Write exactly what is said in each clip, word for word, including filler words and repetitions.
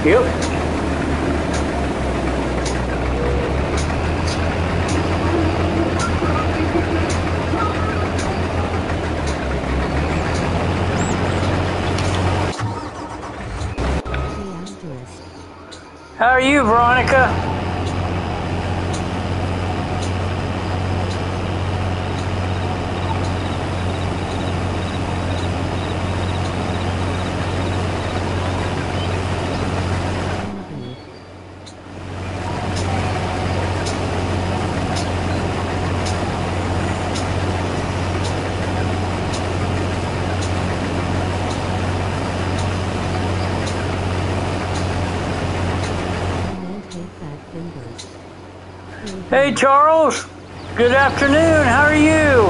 Yep. How are you, Veronica? Hey, Charles. Good afternoon. How are you?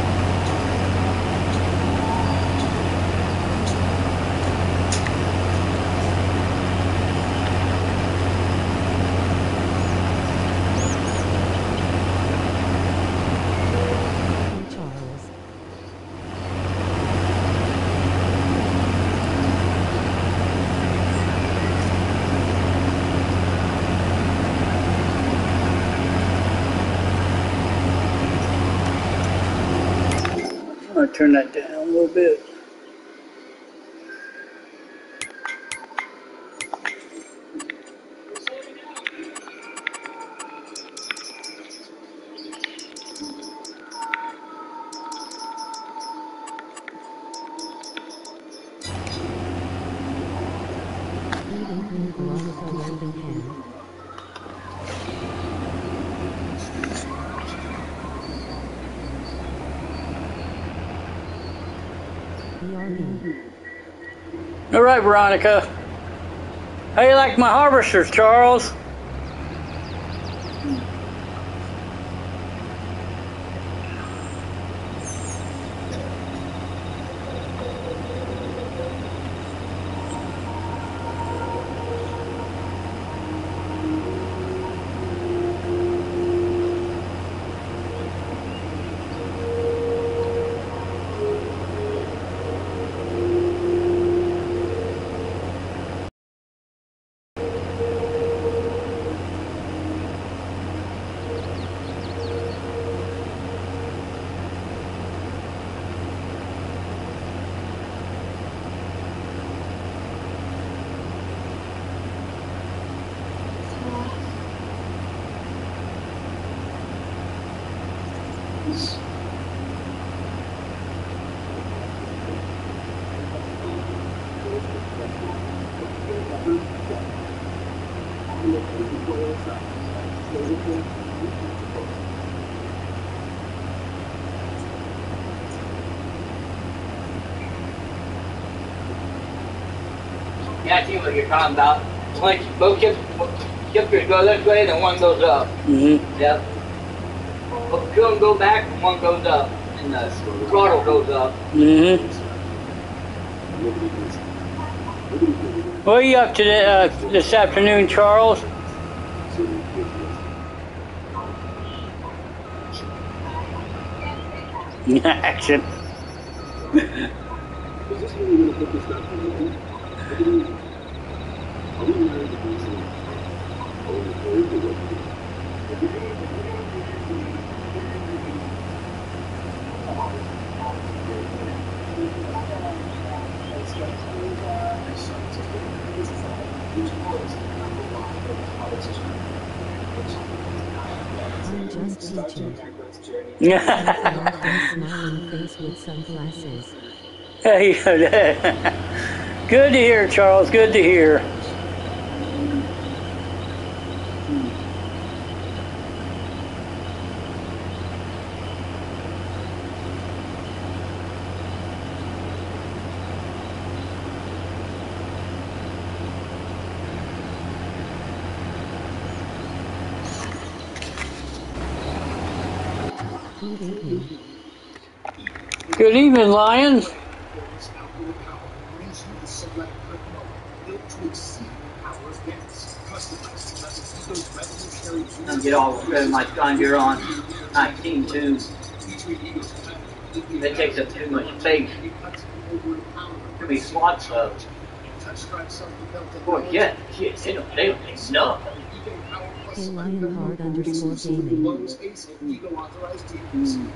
I'm gonna turn that down a little bit. All right, Veronica. How you like my harvesters, Charles? Yeah, I see what you're talking about. One, both ships, shifters go this way, and one goes up. Mm-hmm. Yep. Two of them go back, and one goes up, and the throttle goes up. Mm-hmm. What are you up to uh, this afternoon, Charles? Action. I'm just teaching. Smiling face with sunglasses. Good to hear, Charles. Good to hear. Good evening. Good evening, Lion. I'll get all rid of my John Deere on nineteen two. That takes up too much space. Too many slots of. Boy, yeah, shit, they don't, they don't think no. Hey Lionheart underscore gaming. Mm.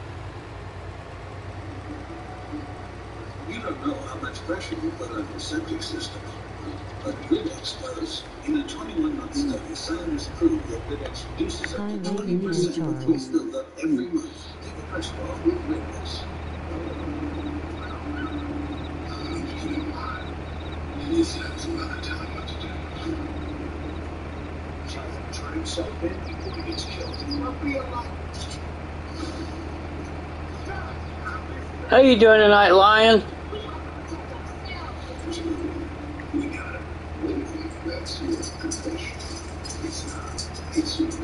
You don't know how much pressure you put on your septic system, but Videx does. In a twenty-one month study, scientists proved that Videx reduces up to twenty percent of waste buildup every month. Take the pressure off with Videx. These guys are not telling what to do. Child trying so bad before he gets killed. He won't be alive. How you doing tonight, Lion? We got it. That's your confession. It's not. It's your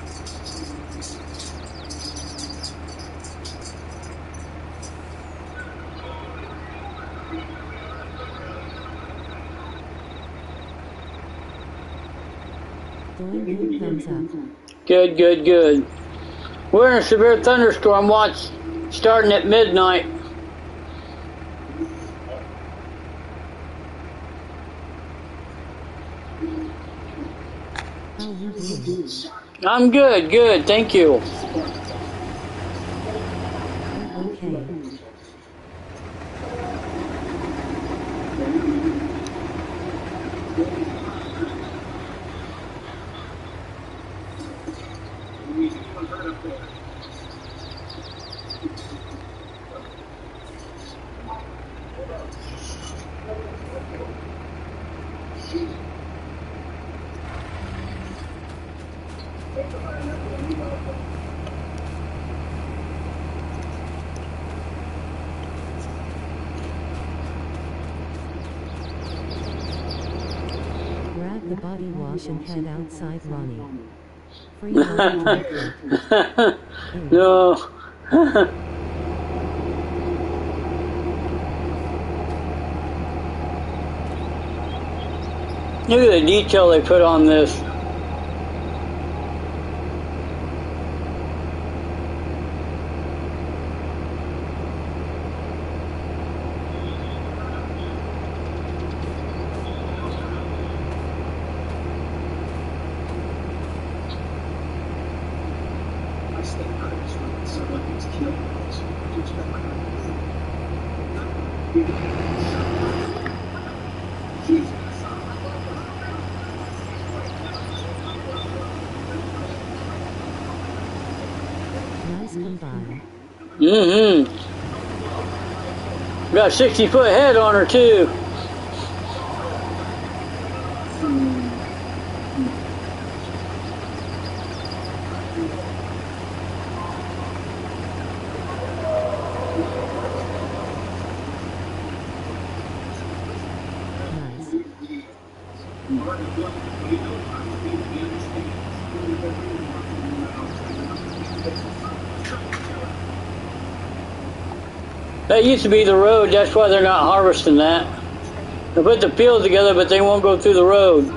Doing good, thumbs up. Good, good, good. We're in a severe thunderstorm watch starting at midnight. How you doing? I'm good, good, thank you. Okay. Grab the body wash and head outside, Ronnie. Free water. No. Look at the detail they put on this. Nice combine. Mm-hmm. Got a sixty foot head on her too. That used to be the road, that's why they're not harvesting that. They put the fields together, but they won't go through the road.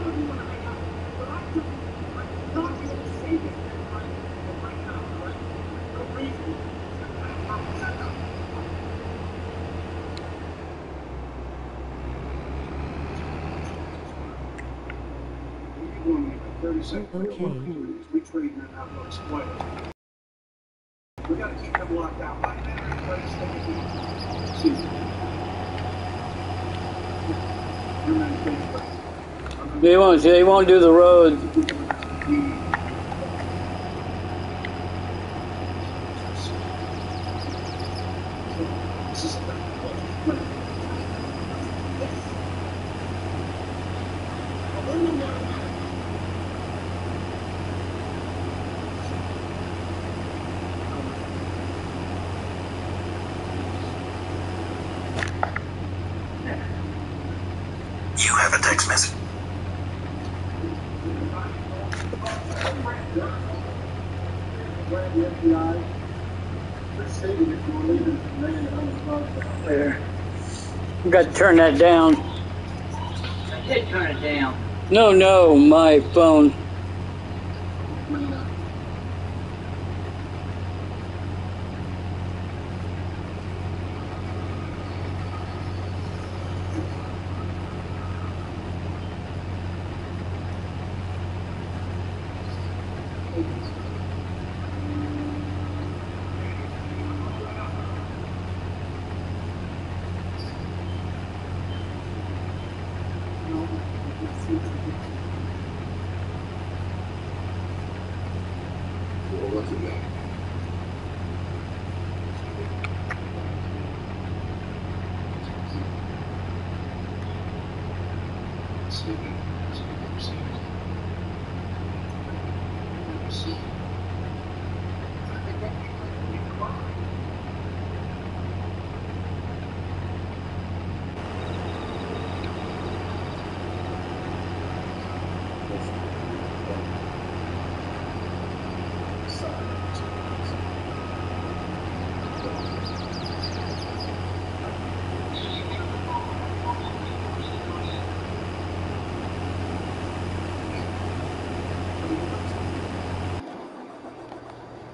Okay. We gotta keep them locked out. They won't. They won't do the road. You have a text message. There. We got to turn that down. I did turn it down. No, no, my phone.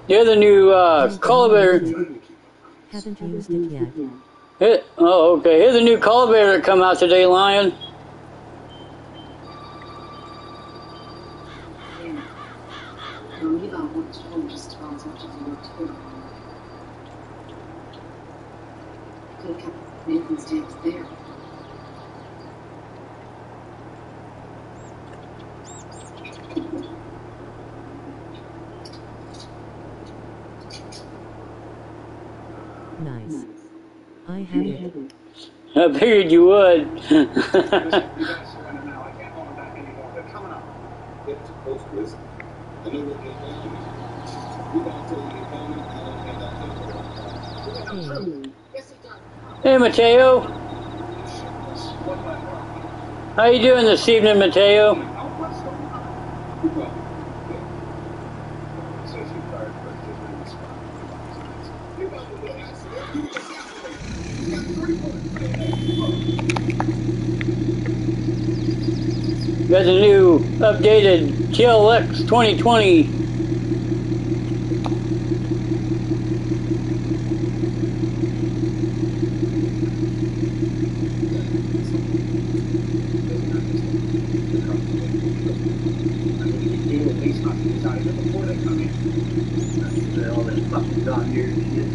Here's the new uh, cultivator. Haven't used it yet. Here, oh, okay. Here's a new cultivator that come out today, Lion. Nathan's tapes there. Nice. I have it. I figured you would. You guys surrender now. I can't hold them back anymore. They're coming up. Get to post risk. And then we'll get back to you. We gotta tell you you're coming, and then that paperwork. Hey, Hey, Mateo. One by one. How you doing this evening, Mateo? Now, what's the problem? It says you fired first, just in response. You got the little accident. You just You got three bullets. Got the new updated T L X twenty twenty. Before they come in. All that fucking dog ears and shit.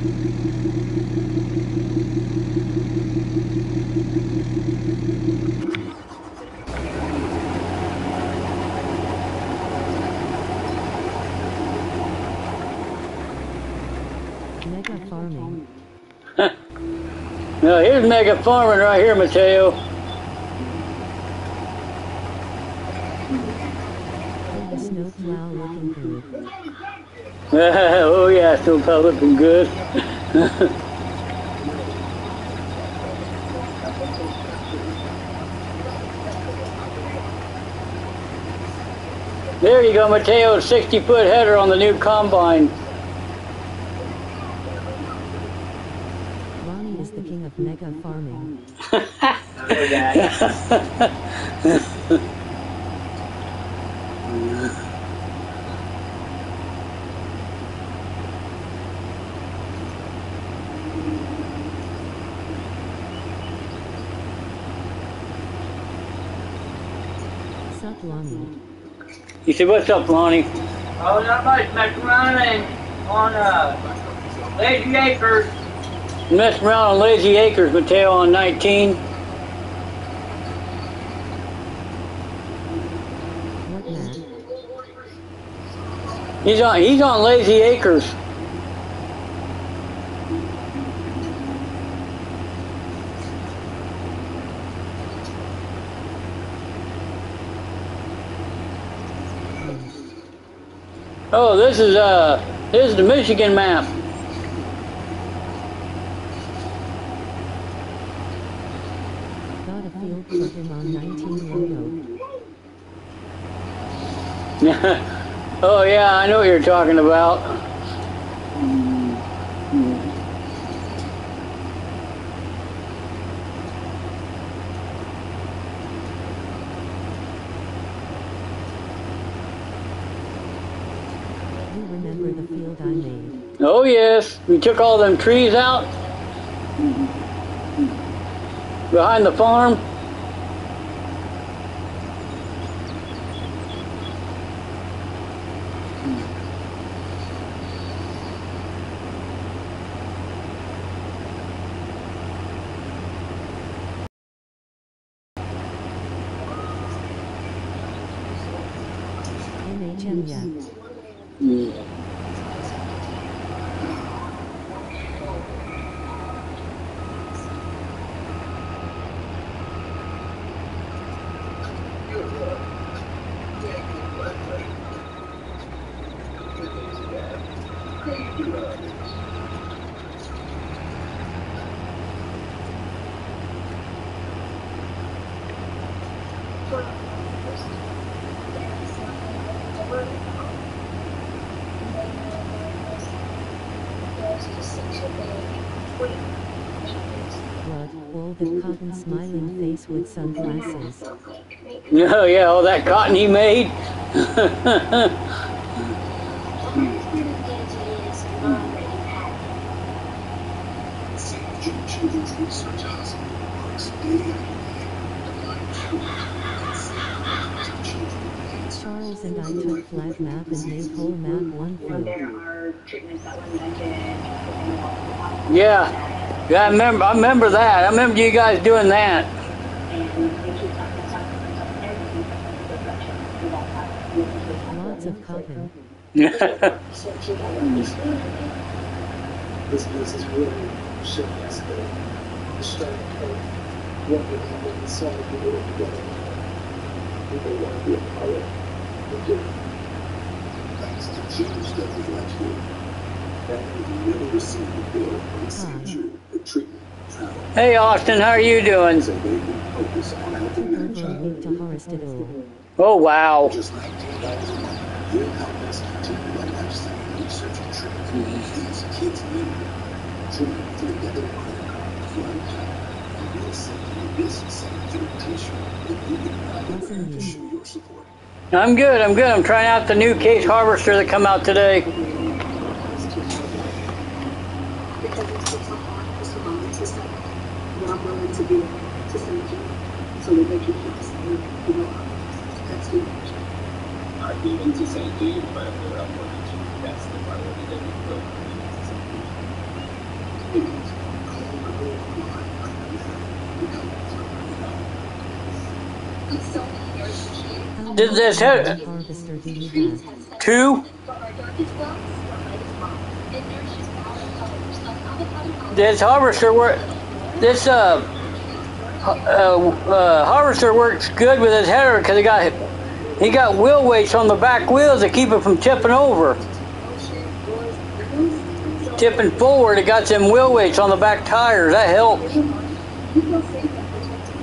Mega farming. Now here's mega farming right here, Mateo. Oh, the snowplow looking good. Oh yeah, still looking good. There you go, Mateo, sixty foot header on the new combine. Ronnie is the king of mega farming. Look at Sup, Lonnie? You said, what's up, Lonnie? Oh, not much. Messing around and on uh, Lazy Acres. Messing around on Lazy Acres, Mateo, on nineteen. What, Matt? He's on, he's on Lazy Acres. Oh, this is uh, this is the Michigan map. Got a field for him on nineteen logo. Oh yeah, I know what you're talking about. You remember the field I made? Oh yes, we took all them trees out behind the farm. N H M yet. Mm. Blood, all the cotton smiling face with sunglasses. Oh yeah, all that cotton he made. Children's Research Hospital works day after day to find cures and save lives of children with cancer. Charles and I took flat map and made whole map one food. Yeah. Yeah, I remember, I remember that. I remember you guys doing that. Lots of cotton. This, this is really showing us the, the strength of what we have in the soul of the world together. People want to be a part of the good. Thanks to James W. Ledgwood, families never received a bill from Saint Jude for treatment, travel, Hey, Austin, how are you doing? so they can focus on helping Took their over a child. week to harvest it all. Oh, wow. Just nineteen dollars a month, you'll help us continue our life-saving research and treatment. These kids need it. Treatment to the debit credit card, flight plan, and we'll send you this sanitary t-shirt if you can buy it Awesome to news. show your support. I'm good, I'm good. I'm trying out the new case harvester that come out today. Because it takes a heart for someone to say, what I'm willing to do to send you so that they can keep the same, you know, that's the I'd be into Saint Jude, but if they're up for it, that's the priority that we put. Because call the Lord line right now. We come through, you know. With so many years of shame, How Did many this cotton hit- harvester do you trees have? have set Two? from our darkest wells to our brightest mom. It nourishes power colors like avocado color. This harvester work. This uh, uh, uh harvester works good with his header because he got he got wheel weights on the back wheels to keep it from tipping over. Tipping forward, it got some wheel weights on the back tires. That helps. You feel safe and protected.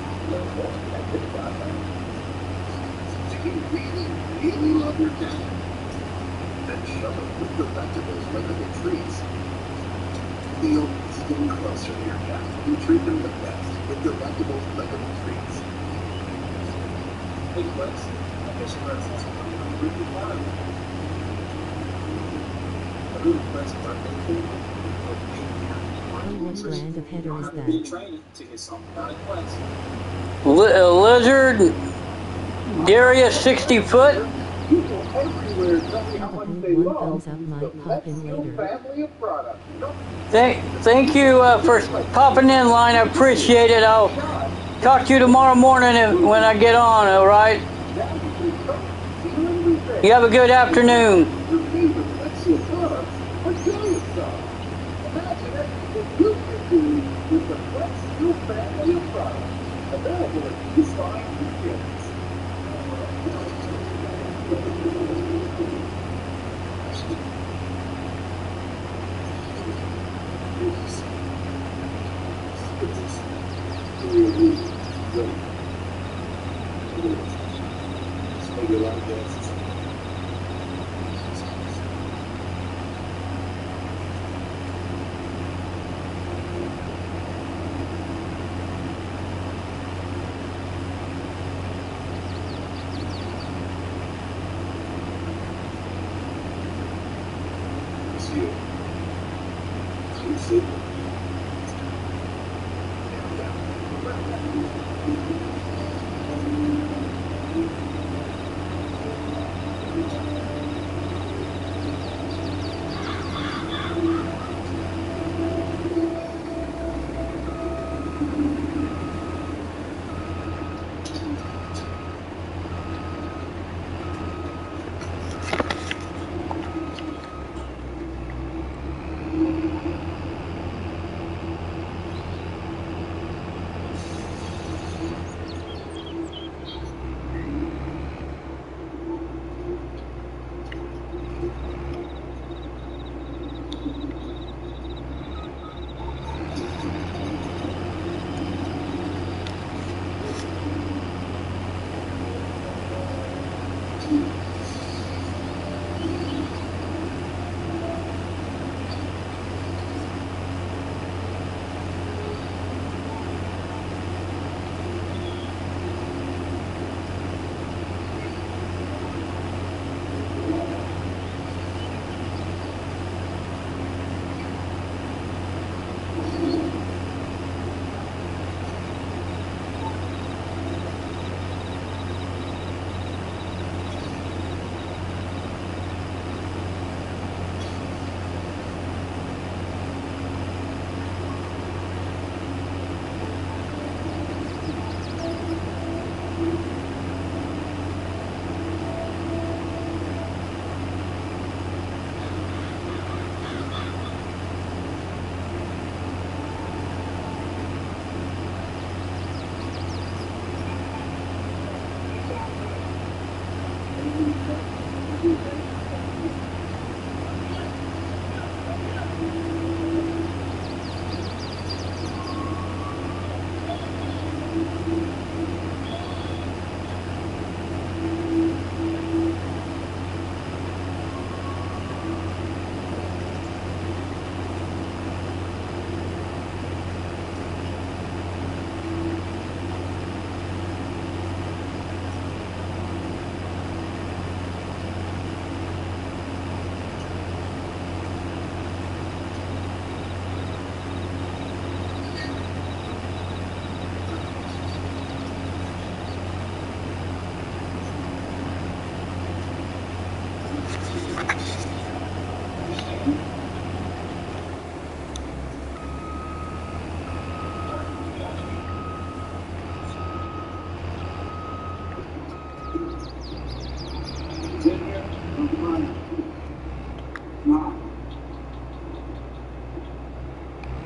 Do you really, really love your cat? Then shove it with the vegetables like little treats. Feel even closer to your cat. You treat them the best with the vegetables like little treats. Hey, Flex. I guess you're not supposed to come on really fun. A little Flex birthday cake. Oh, what brand of header is Be that? training to get something out of Flex. Li- uh, lizard, Darius sixty foot. People everywhere tell me how Have a much big they one love thumbs up might the pop in Flexsteel later. family of products. Thank, thank you uh, for popping in line. I appreciate it. I'll talk to you tomorrow morning if, when I get on. All right. You have a good afternoon. Your favorite Flexsteel products are giant stuff. Imagine everything you can do with the Flexsteel family of products. Available at these fine retailers.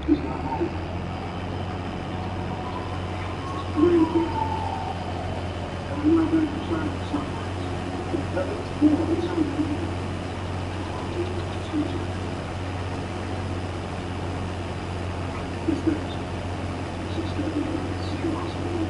He's not home. Really quick. I'm not very concerned with something. But it's cool. He's on the video. Who's this? Six thirty. City Hospital.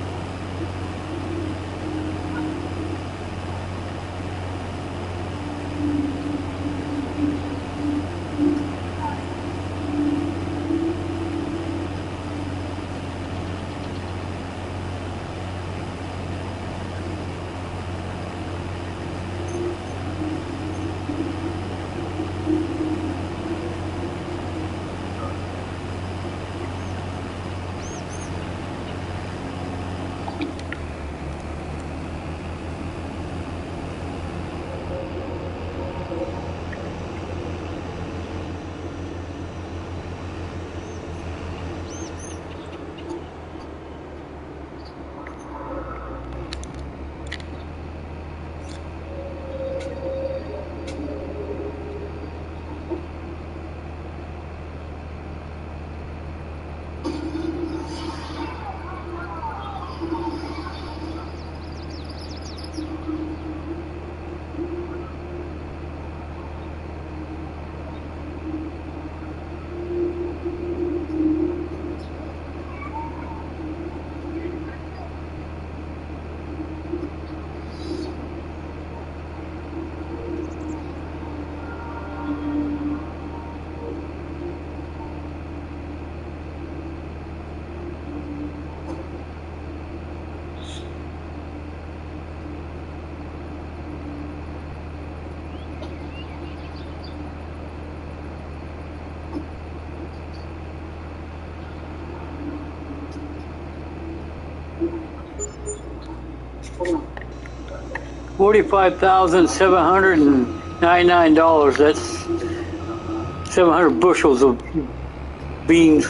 Forty-five thousand seven hundred and ninety-nine dollars. That's seven hundred bushels of beans.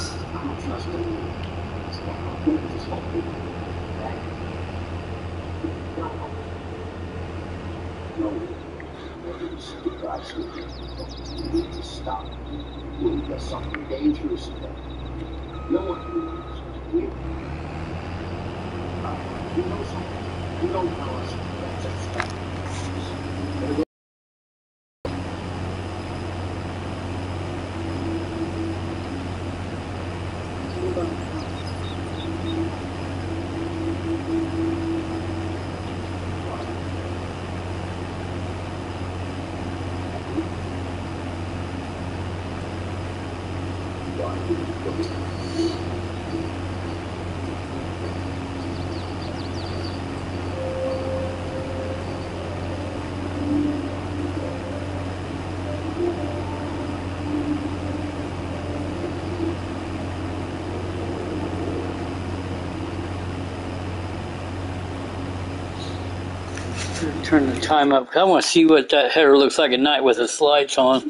Stop. We've got something dangerous here. No one knows. We You know something? You don't tell us. Turn the time up. I want to see what that header looks like at night with the lights on.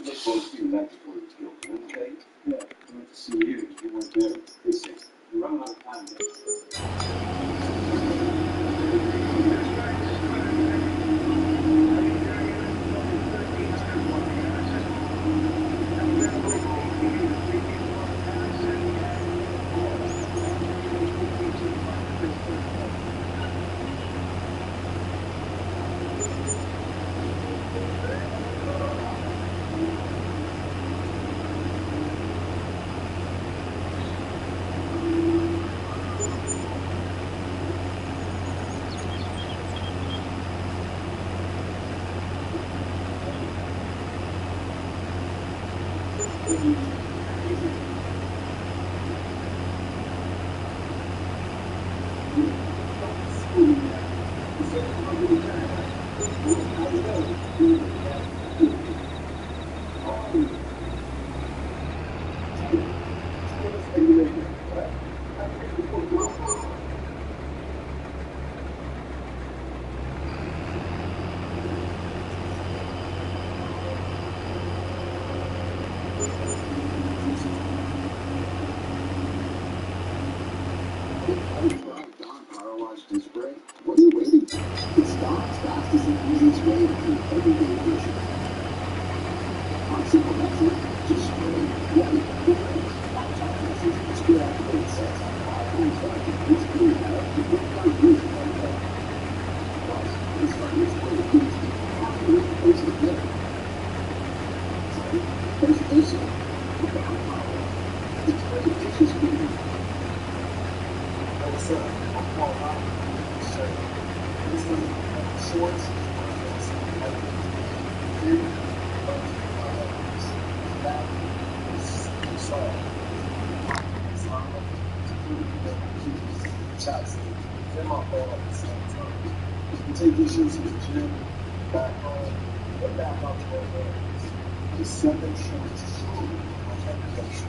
What are you waiting for? It stops fast is the easiest way to keep everything efficient. On simple method, just spray, yeah, Take your shoes to the gym, back home, or back out to our worlds. The seven shorts truly on reputation.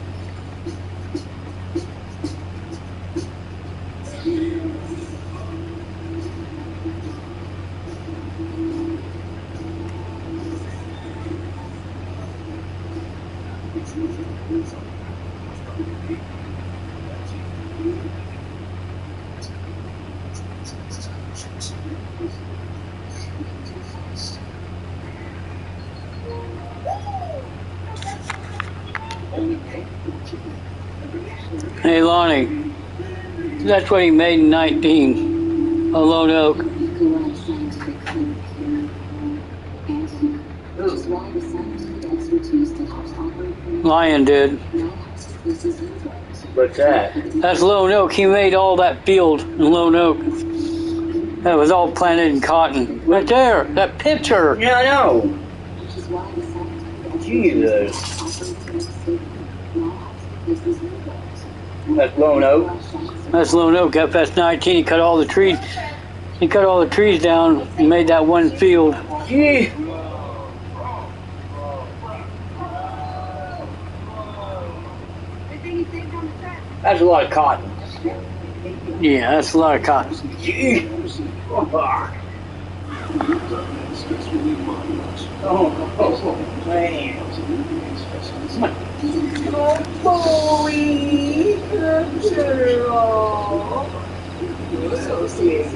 Hey Lonnie, that's what he made in nineteen, a Lone Oak. Lion did. What's that? That's Lone Oak. He made all that field in Lone Oak. That was all planted in cotton. Right there, that picture. Yeah, I know. Jesus. That's Lone Oak. That's Lone Oak, F S nineteen. He cut all the trees. He cut all the trees down and made that one field. Gee. That's a lot of cotton. Yeah, that's a lot of cotton. Gee. Oh, oh, man. Oh, boy. Good girl. So sweet.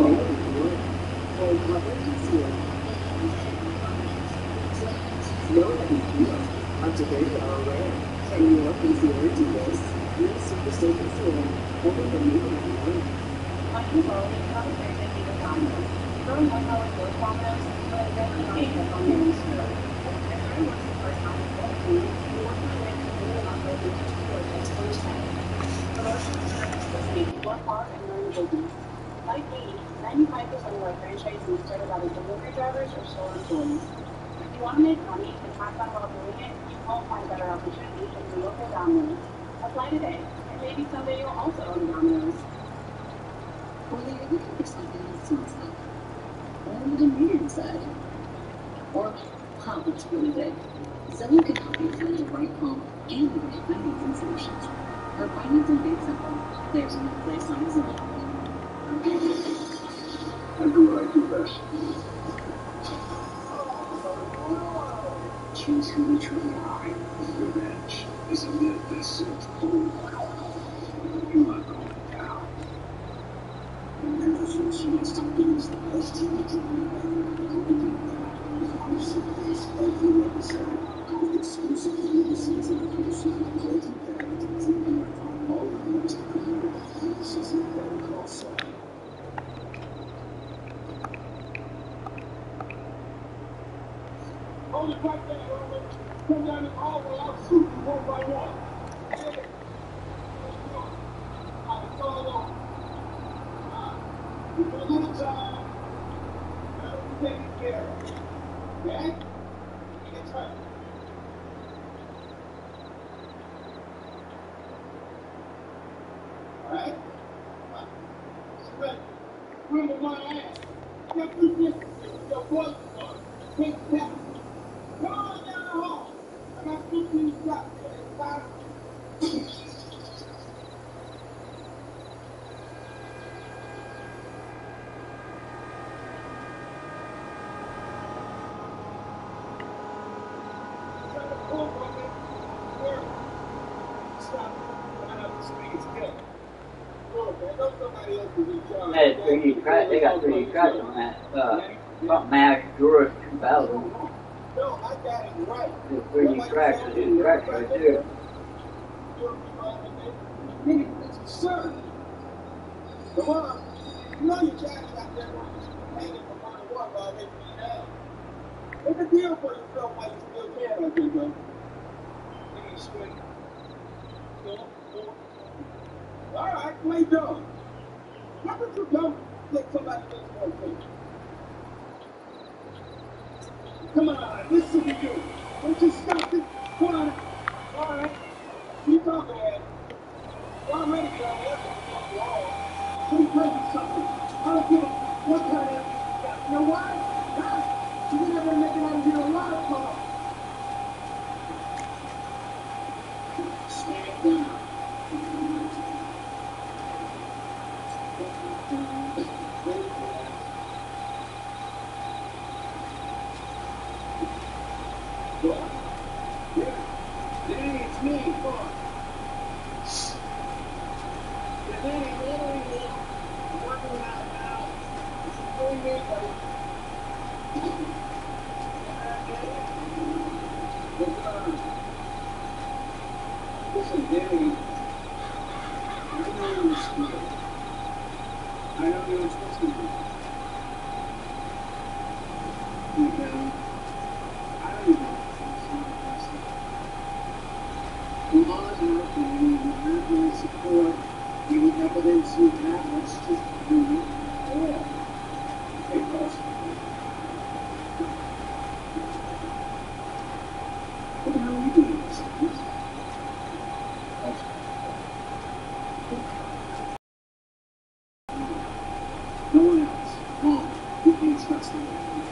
Like me, ninety-five percent of our franchisees started out as delivery drivers or store employees. If you want to make money and have fun while doing it, you won't find better opportunity than your local Domino's. Apply today, and maybe someday you'll also own Domino's. Whether you're looking for something that smells good, or a little meat inside, or how it's really big, Zillow can help you find the right home and the right financing solutions. For financing made simple, there's no place like Zillow. I do what I do best. Choose who we truly are. Revenge is a myth that serves cold. You're not going down. You never get a chance to finish the best team you can win. Exclusively every episode. Exclusively this season. Multi-packed T V. All of the most creative season Better Call Saul. Only right there, Roman. Come down the hallway, I'll shoot you one by one. Yeah. I'll follow on. Uh, you put a little time, uh, take it care of. Okay? It's her. Alright? Surrender. Remember my ass. Get through this. Your voice on. Take that. Come on down the hall. I got fifteen shots there. Five. That three D crack, they got three D cracks on that. Uh, about Max Dura two thousand. No, I got it right. The three D cracks, the two cracks right there. Sir, come on. You know your jack's out there hanging from my one while they be down. Make a deal for yourself while you still can, I think, though. Ain't straight. Go on. Play dumb. How could you don't let somebody else more thing? Come on, listen to you. Don't you stop it. Come on. All right. You talk, man. Y'all ready, girl? That's wrong. Let me tell you something. I don't give a what kind of you got. You know why? Huh? You're never making out of here alive, Paul. Stand down. Listen, Danny, I know you're scared. I know you're supposed to be. Deep down, I don't even know if I'm the laws are open, you have my support, any evidence you have, let's just do it. Yeah. Hey, boss. What the hell are you doing this? No one else. Mom, you can't trust them.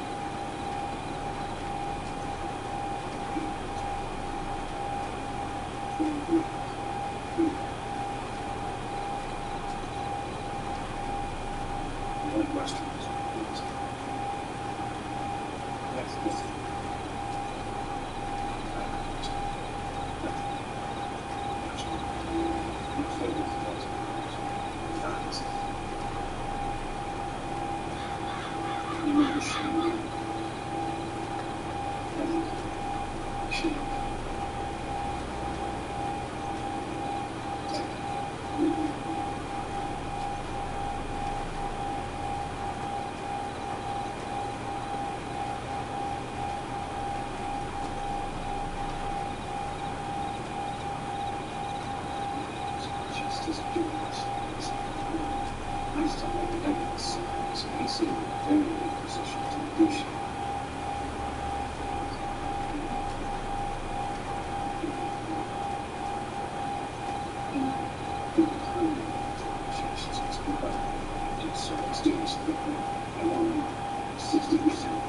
One question. Next question. I just don't like the evidence. So I see a very good position to negotiate. Students quickly, I want sixty percent.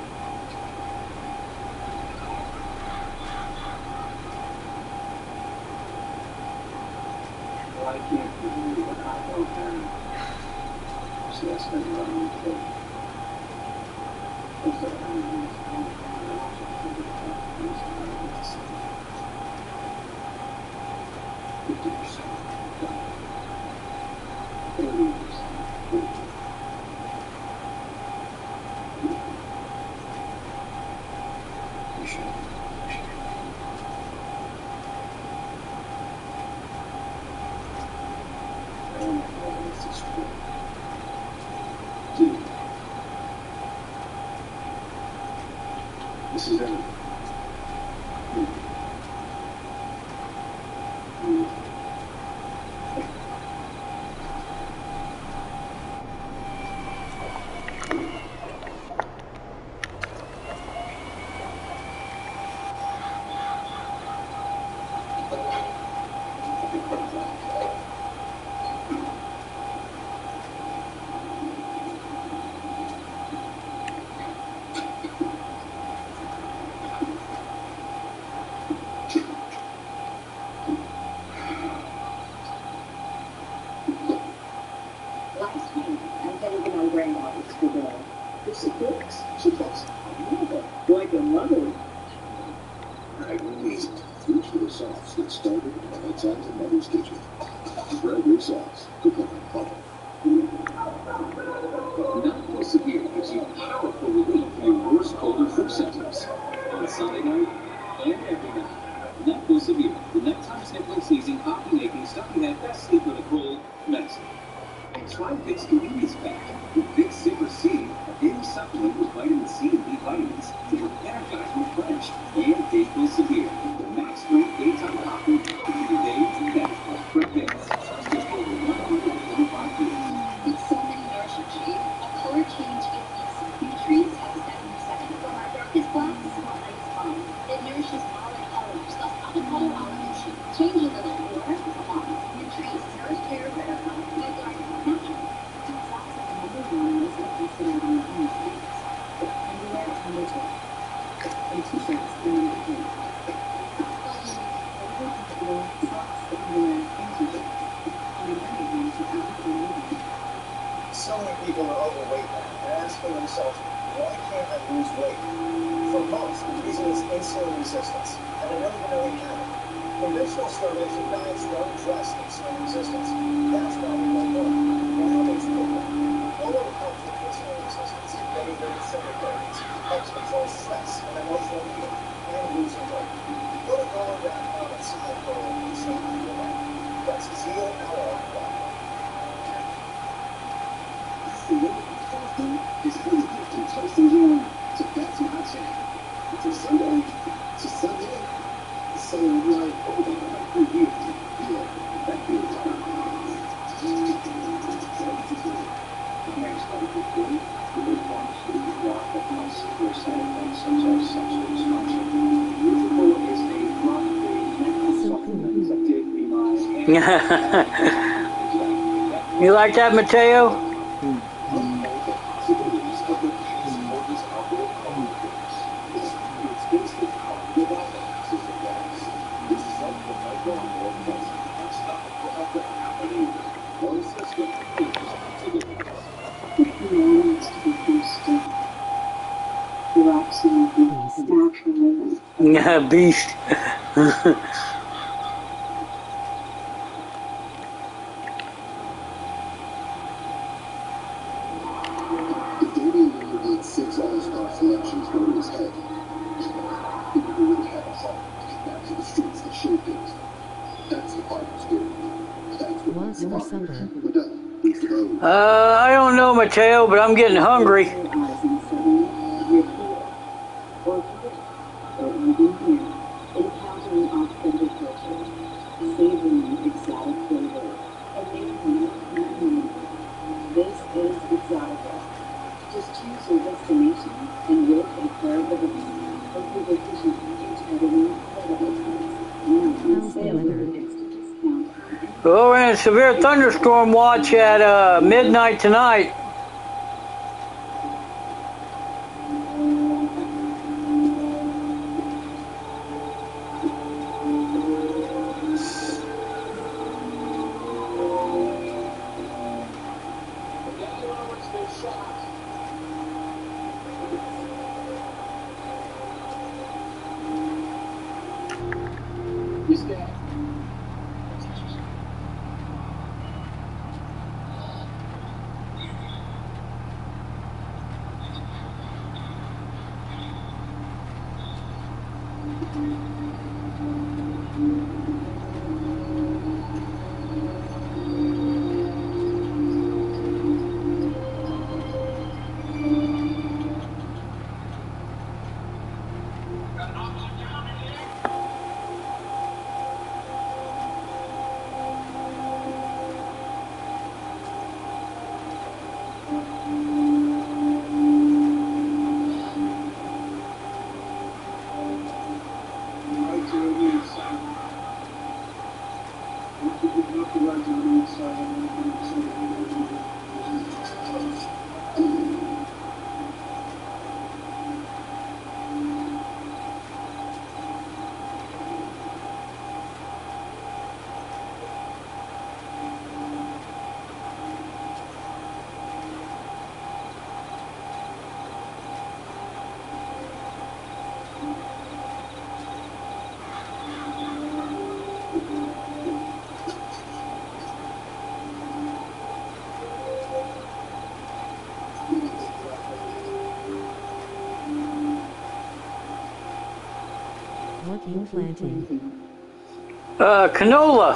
Well, I can't believe what I wrote down. So that's been running with it. What's that? I mean, fifty percent. thirty percent. We should. We should. I don't know whether this is true. Dude. This is everything. Mm. Mm. Last week, I headed to my grandmother's for dinner. This is Brooks. She calls her mother. Like a mother. Gregory Three kilo sauce that started on its own in Mother's Kitchen. Gregory sauce. Cook on bubble. Nutful Severe gives you powerful relief for your worst cold or flu symptoms. On Sunday night and every night. Nutful Severe, the nighttime sniffling, sneezing, coughing, aching, stuffy head, best sleep with a cold medicine. And try Vicks Convenience Pack with Vicks Zipper C, a daily supplement with vitamin C and B vitamins to help energize and refresh. And Dayquil Severe, the max strength daytime coffee for your day and night. With Vicks, just over one hundred So many people are overweight now and asking themselves, why can't I lose weight? For most, the reason is insulin resistance, and they don't even know they have it. Conventional starvation diets don't address insulin resistance. That's why we don't work. Now there's movement. All of it helps with insulin resistance, getting rid of sugar cravings, helps control stress and emotional eating, and losing weight. Go to Gola dot com and sign up for a insulin your life. That's zeal dot com. The way of healthy is how you have to toast and joy. So that's my channel. From Sunday to Sunday. So like, oh, that could be yeah, that feels like the next one could be the big one to block that might severe side effects such as sexual dysfunction. Musical is a drug free medical supplement that did remind You like that, Mateo? Yeah, beast. six all-star selections go to his head. People who really have a heart to get back to the streets that shaped it. That's the part that's good. That's what What's for supper? Uh, I don't know, Mateo, but I'm getting hungry. This is Exotica. Just choose your destination and we'll take care of everything. Local vacation package at an incredible price. How's the weather? Well, we're in a severe thunderstorm watch at uh, midnight tonight. What you planting? Uh, canola.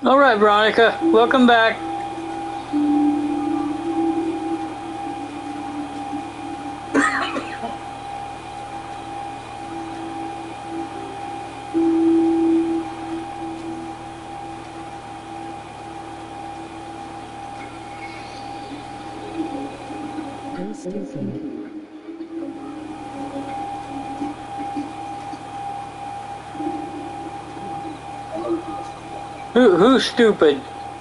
All right, Veronica, welcome back. Go stupid. Who, who's stupid?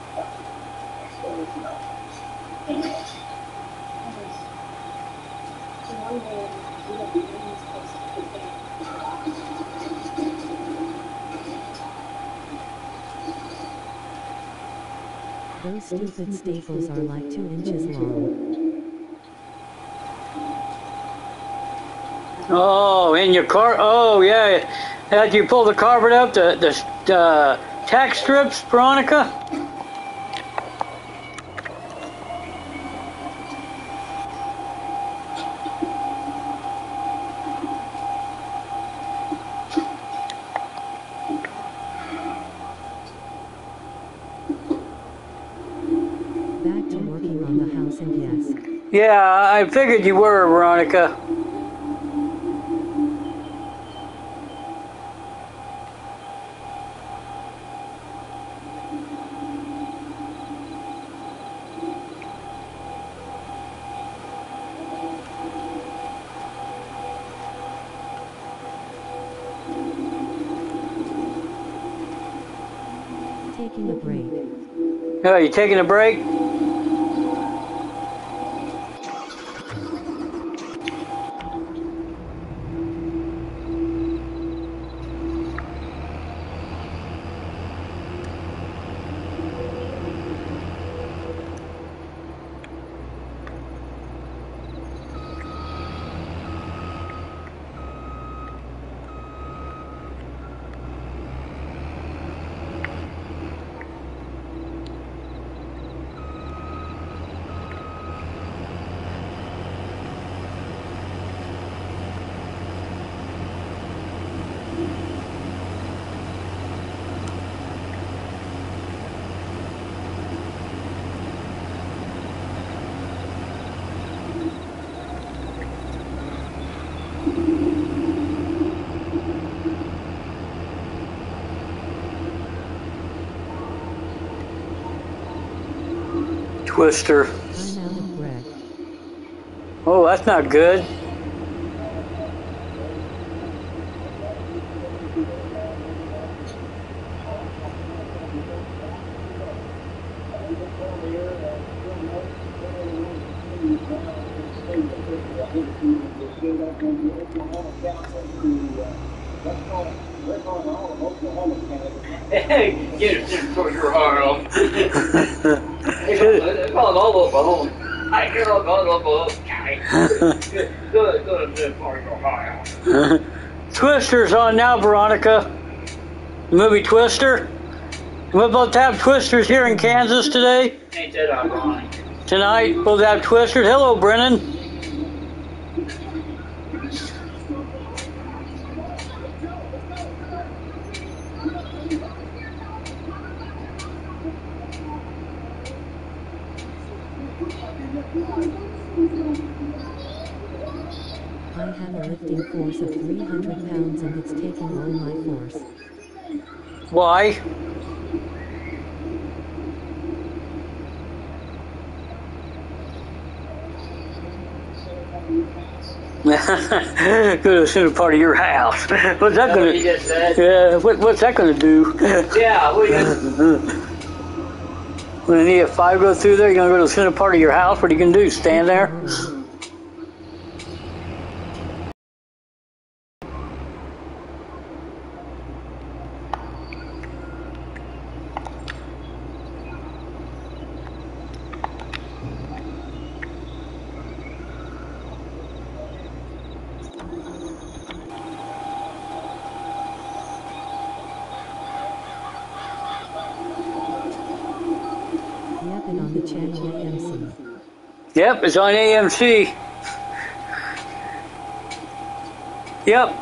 Those stupid staples are like two inches long. Oh, in your car? Oh, yeah. As you pull the carpet up, the, the uh, tack strips, Veronica? Back to working on the house and yes. Yeah, I figured you were, Veronica. Taking a break. Oh, you taking a break? Twister. I'm out of breath. Oh, that's not good. Get it for your heart off. They call it all over home. I hear all over home. Good, good, good for your heart. Twister's on now, Veronica. The movie Twister. We'll both have Twisters here in Kansas today. Ain't that ironic? Tonight, we'll have Twisters. Hello, Brennan. I have a lifting force of three hundred pounds and it's taking all my force. Why? Go to the center part of your house. What's that gonna? You just said? Yeah. What, what's that gonna do? Yeah, we just, When an E F five goes through there, you're gonna go to the center part of your house. What are you gonna do? Stand there? Yep, and on the channel A M C. Yep, it's on A M C. Yep.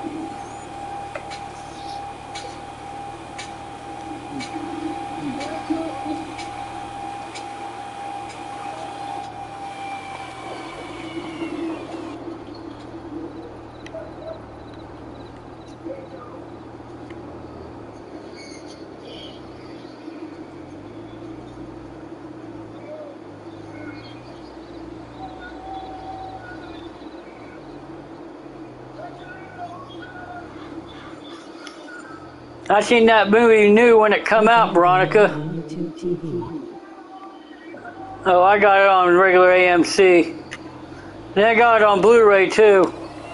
I seen that movie new when it come out, Veronica. On YouTube T V. Oh, I got it on regular A M C. Then I got it on Blu-ray too.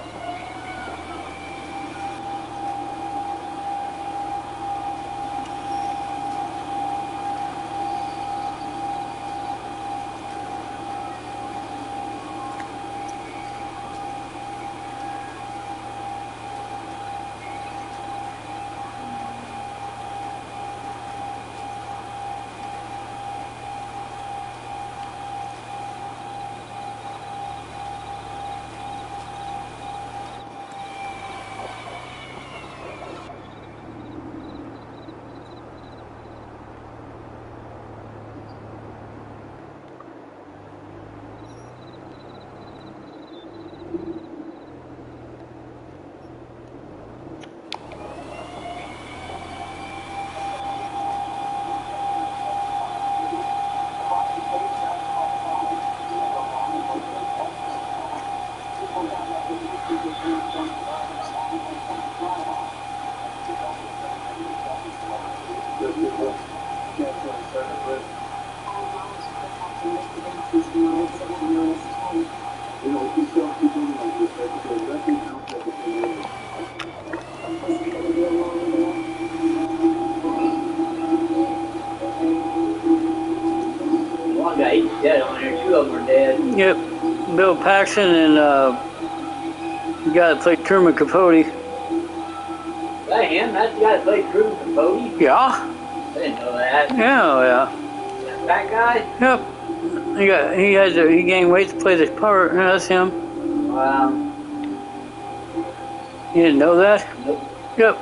One guy, he's dead on there. Two of them are dead. Yep, Bill Paxton and uh, the guy that played Truman Capote. Is that him? That's the guy that played Truman Capote? Yeah. I didn't know that. Yeah, yeah. That guy? Yep. He got he had to, he gained weight to play this part. Yeah, that's him. Wow. You didn't know that? Nope. Yep.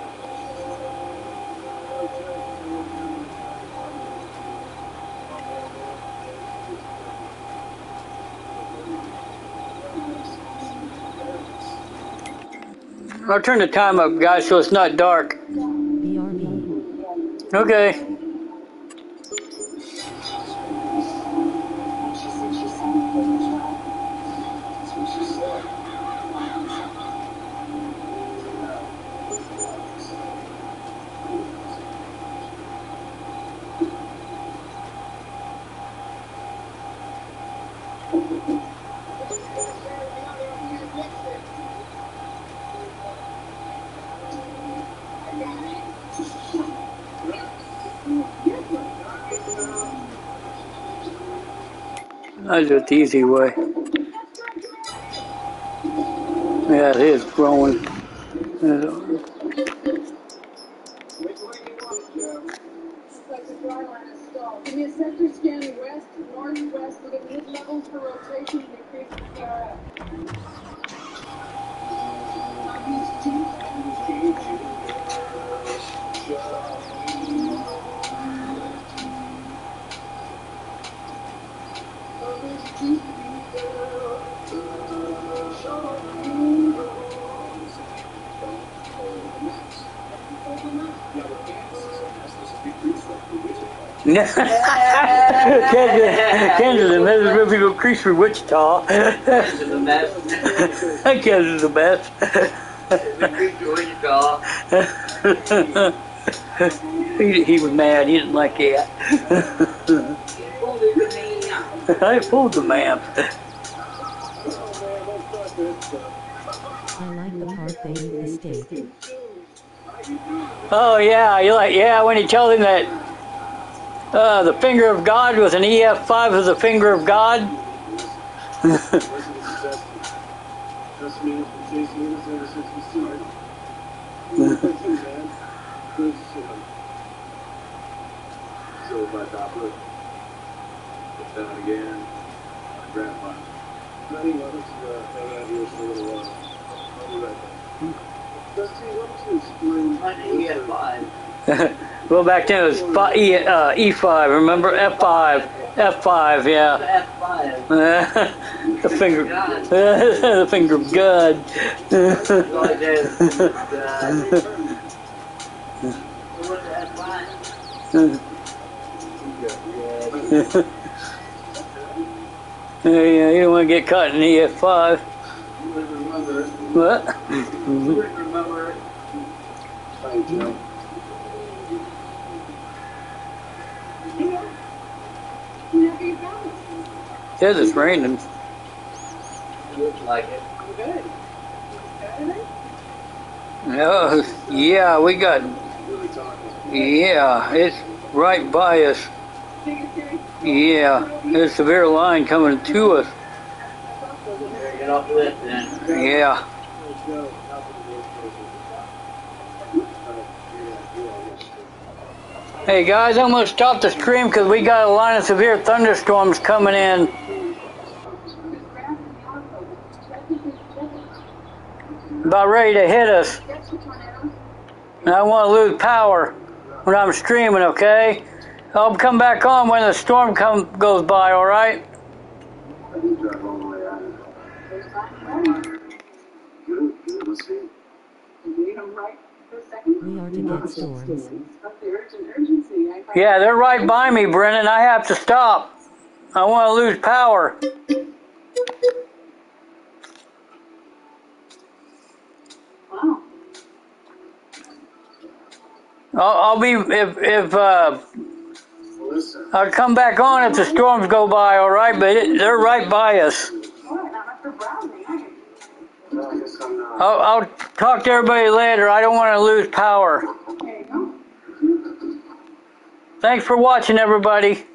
I'll turn the time up, guys, so it's not dark. B R B. Okay. I do it the easy way. Yeah, it is growing. Give me a sector scanning west, northwest, look at mid levels for rotation and increase the P R F. Kansas, Kansas, and this is where we go crease for Wichita. Kansas is a mess. Kansas is the best. We crease for Wichita. he, he was mad. He didn't like that. I pulled the map. I like the part they eat the steak. Oh yeah, you like yeah when he told him that uh, the finger of God was an E F five was the finger of God. So my Doppler, put down again, my grandpa. Honey, why don't you uh, hang out here for a little while? I'll be right back. Dusty, why don't you explain? Honey, we had five. Well, back then it was fi- E, uh, E five. Remember F five, F five, yeah. F five. The finger, the finger of God. Like that. God. So what's the F five? Yeah, yeah, you don't want to get caught in E F five. You wouldn't remember it. What? You wouldn't remember it. Thank you. you going? Says it's raining. Looks like it. Good. Saturday? Oh, yeah, we got, yeah, it's right by us. Yeah, there's a severe line coming to us. Better get off the list then. Yeah. Hey guys, I'm going to stop the stream because we got a line of severe thunderstorms coming in. About ready to hit us. And I want to lose power when I'm streaming, okay? I'll come back on when the storm come goes by, alright? We are to get storms. Yeah, they're right by me, Brennan. I have to stop. I want to lose power. Wow. I'll, I'll be, if, if, uh, I'll come back on if the storms go by, alright? But it, they're right by us. I'll, I'll talk to everybody later. I don't want to lose power. Thanks for watching, everybody.